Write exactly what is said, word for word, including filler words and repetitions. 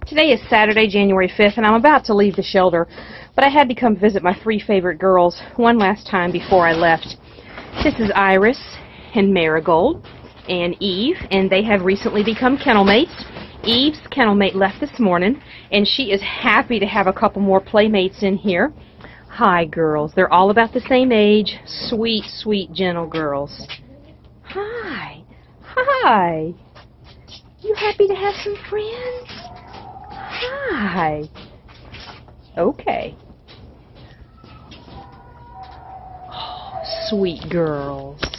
Today is Saturday, January fifth, and I'm about to leave the shelter, but I had to come visit my three favorite girls one last time before I left. This is Iris and Marigold and Eve, and they have recently become kennel mates. Eve's kennel mate left this morning, and she is happy to have a couple more playmates in here. Hi, girls. They're all about the same age. Sweet, sweet, gentle girls. Hi. Hi. You happy to have some friends? Hi. Okay. Oh, sweet girls.